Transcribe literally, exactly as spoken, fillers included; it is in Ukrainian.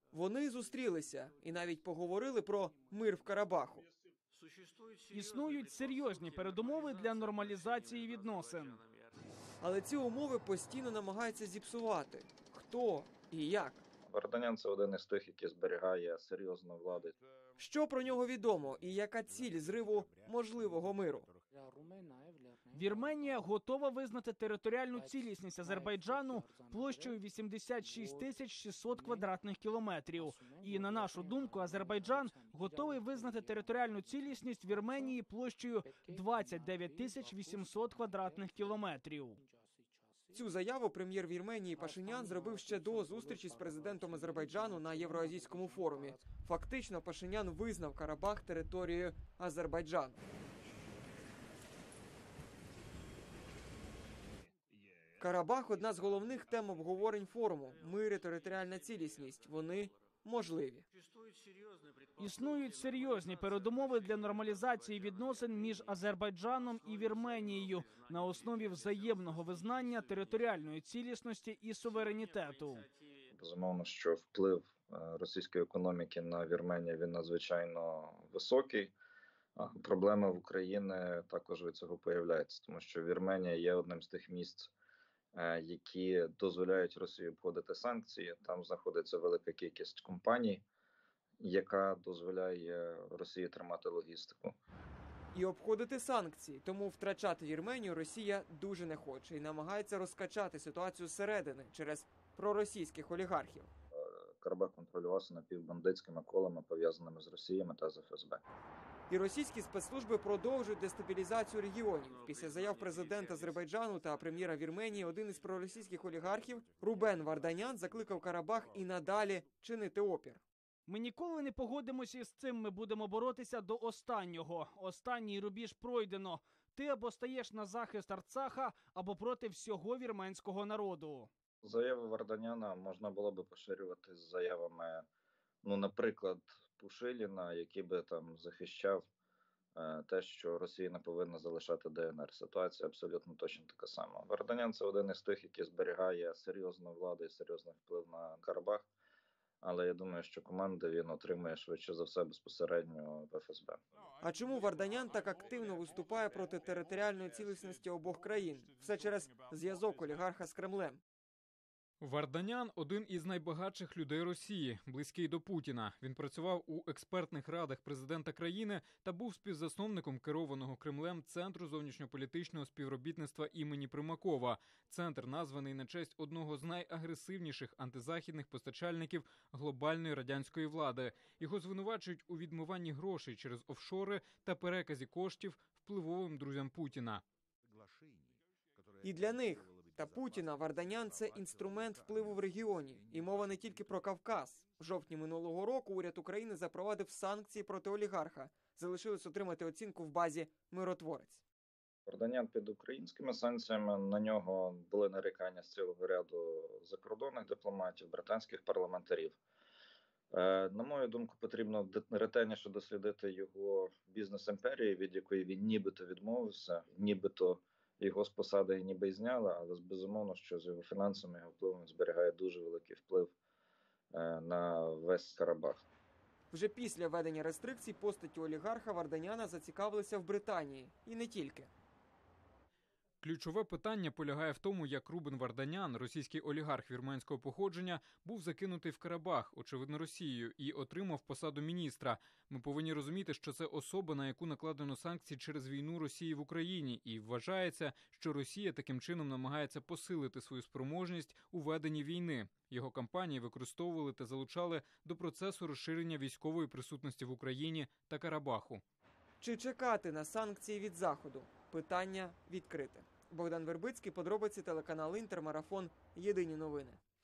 Вони зустрілися і навіть поговорили про мир в Карабаху. Існують серйозні передумови для нормалізації відносин. Але ці умови постійно намагаються зіпсувати. Хто і як? Варданян – це один із тих, який зберігає серйозну владу. Що про нього відомо і яка ціль зриву можливого миру? Вірменія готова визнати територіальну цілісність Азербайджану площею вісімдесят шість тисяч шістсот квадратних кілометрів. І, на нашу думку, Азербайджан готовий визнати територіальну цілісність Вірменії площею двадцять дев'ять тисяч вісімсот квадратних кілометрів. Цю заяву прем'єр Вірменії Пашинян зробив ще до зустрічі з президентом Азербайджану на Євроазійському форумі. Фактично, Пашинян визнав Карабах територією Азербайджану. Карабах – одна з головних тем обговорень форуму. Мир і територіальна цілісність. Вони можливі. Існують серйозні передумови для нормалізації відносин між Азербайджаном і Вірменією на основі взаємного визнання територіальної цілісності і суверенітету. Безумовно, що вплив російської економіки на Вірменію він надзвичайно високий. Проблеми в Україні також від цього появляються, тому що Вірменія є одним з тих місць, які дозволяють Росії обходити санкції. Там знаходиться велика кількість компаній, яка дозволяє Росії тримати логістику. І обходити санкції. Тому втрачати Вірменію Росія дуже не хоче і намагається розкачати ситуацію зсередини через проросійських олігархів. Карабах контролювався напівбандитськими колами, пов'язаними з Росіями та з еф ес бе. І російські спецслужби продовжують дестабілізацію регіонів. Після заяв президента Азербайджану та прем'єра Вірменії один із проросійських олігархів Рубен Варданян закликав Карабах і надалі чинити опір. Ми ніколи не погодимося з цим, ми будемо боротися до останнього. Останній рубіж пройдено. Ти або стаєш на захист Арцаха, або проти всього вірменського народу. Заяви Варданяна можна було би поширювати з заявами, ну, наприклад, Пушиліна, який би там захищав е, те, що Росія не повинна залишати де ен ер. Ситуація абсолютно точно така сама. Варданян – це один із тих, який зберігає серйозну владу і серйозний вплив на Карабах. Але я думаю, що команди він отримує швидше за все безпосередньо в еф ес бе. А чому Варданян так активно виступає проти територіальної цілісності обох країн? Все через зв'язок олігарха з Кремлем. Варданян – один із найбагатших людей Росії, близький до Путіна. Він працював у експертних радах президента країни та був співзасновником керованого Кремлем Центру зовнішньополітичного співробітництва імені Примакова. Центр названий на честь одного з найагресивніших антизахідних постачальників глобальної радянської влади. Його звинувачують у відмиванні грошей через офшори та переказі коштів впливовим друзям Путіна. І для них та Путіна Варданян – це інструмент впливу в регіоні. І мова не тільки про Кавказ. В жовтні минулого року уряд України запровадив санкції проти олігарха. Залишилось отримати оцінку в базі «Миротворець». Варданян під українськими санкціями, на нього були нарікання з цілого ряду закордонних дипломатів, британських парламентарів. На мою думку, потрібно ретельніше дослідити його бізнес-імперії, від якої він нібито відмовився, нібито його з посади ніби й зняли, але безумовно, що з його фінансами, його впливом зберігає дуже великий вплив на весь Карабах. Вже після введення рестрикцій постаті олігарха Варданяна зацікавилися в Британії. І не тільки. Ключове питання полягає в тому, як Рубен Варданян, російський олігарх вірменського походження, був закинутий в Карабах, очевидно Росією, і отримав посаду міністра. Ми повинні розуміти, що це особа, на яку накладено санкції через війну Росії в Україні, і вважається, що Росія таким чином намагається посилити свою спроможність у веденні війни. Його кампанії використовували та залучали до процесу розширення військової присутності в Україні та Карабаху. Чи чекати на санкції від Заходу? Питання відкрите. Богдан Вербицький, подробиці, телеканал Інтер, марафон, єдині новини.